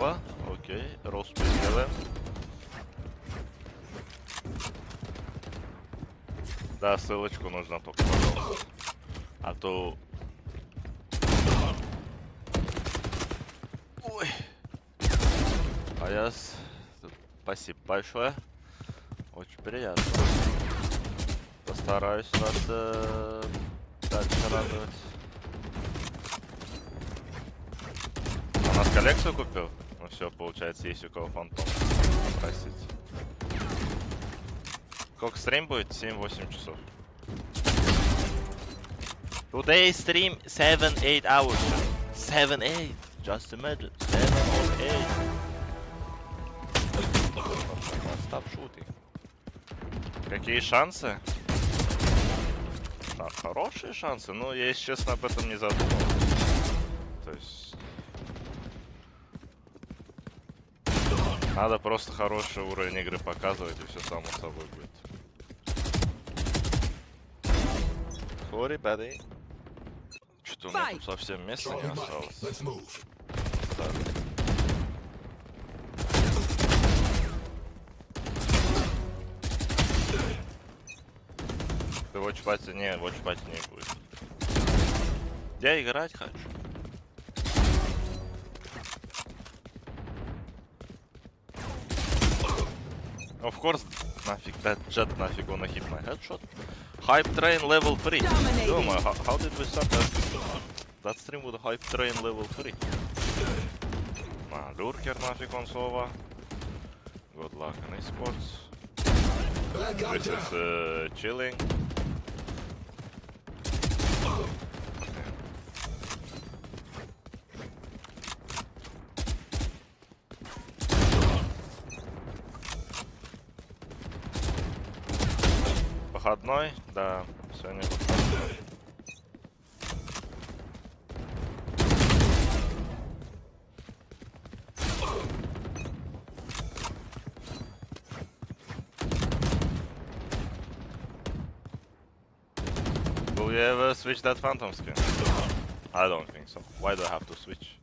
Окей, роспись сделаем. Да, ссылочку нужно только, пожалуйста. А то... Ой. Аяс, спасибо большое. Очень приятно. Постараюсь вас дальше радовать. У нас коллекцию купил? Ну все, получается, есть у кого фантом. Простите. Сколько стрим будет? 7-8 часов. Today stream 7-8 hours. 7-8. Just imagine. 7 or 8. Stop shooting. Какие шансы? Хорошие шансы, но я, если честно, об этом не задумал. То есть... Надо просто хороший уровень игры показывать, и все само собой будет. Sorry, buddy. Что-то у меня тут совсем места не осталось. Так. Ты watchpati? Не, watchpati не будет. Я играть хочу. Of course, нафиг, that jet нафиг gonna hit my headshot. Hype train level 3. Думаю, how did we start that stream with hype train level 3? Lurker нафиг он слова. Good luck in esports. This is chilling. Выходной? Да, сегодня выходной. Will you ever switch that phantom skin? I don't think so. Why do I have to switch?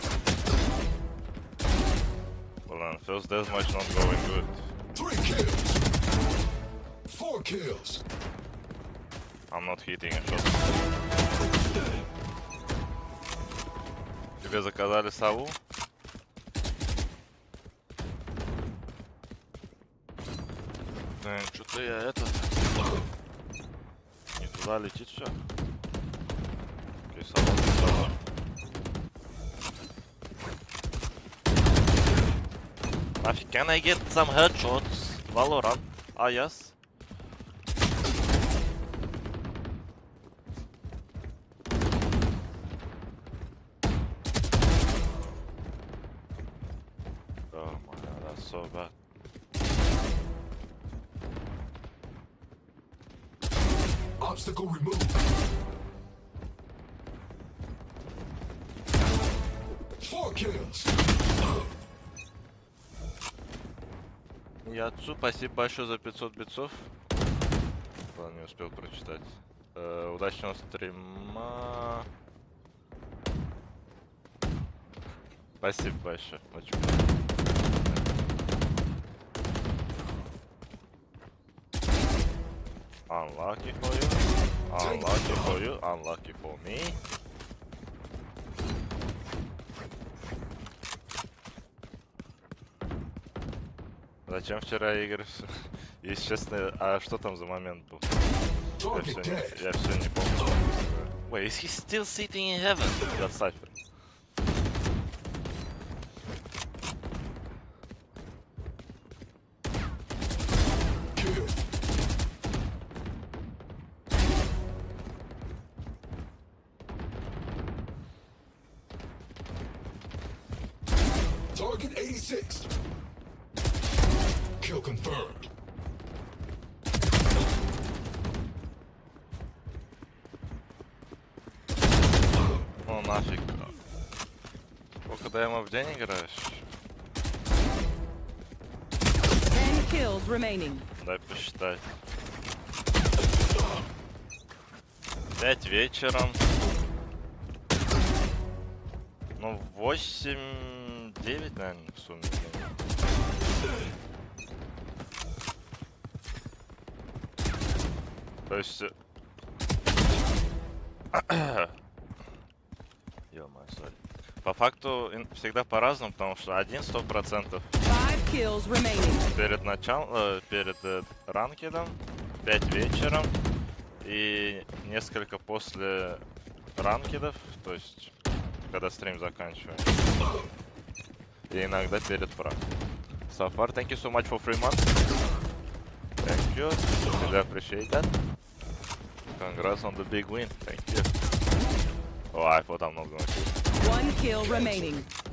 Well then, first deathmatch not going good. 3 kills. 4 kills. I'm not hitting a shot. Тебе заказали сову? Блин, что-то я этот... Не туда летит все. Окей, сова. Нафиг, can I get some headshots? Valorant? Ah, yes. Oh my god, that's so bad. Obstacle removed. 4 kills. Яцу, спасибо большое за 500 битцов. Ладно, не успел прочитать. Удачного стрима. Спасибо большое. Очень приятно. Unlucky for you. Unlucky for you. Unlucky for me. Зачем вчера игры? Если честно, а что там за момент был? Я все не помню. Wait, is he still sitting in heaven? That Cypher. Target 86. Kill confirmed. Ну нафиг. Сколько даймов в день играешь? 10 kills remaining. Дай посчитать. 5 вечером. Ну, 8-9, наверное, в сумме. То есть... Ё-моё, сори. По факту всегда по-разному, потому что 100% 5 kills remaining. перед началом, перед ранкедом, 5 вечером и несколько после ранкедов, то есть когда стрим заканчивается. И иногда перед прав. So far, thank you so much for 3 months. Thank you. Really appreciate that. Congrats on the big win. Thank you. Oh, I thought I'm not gonna shoot. 1 kill remaining.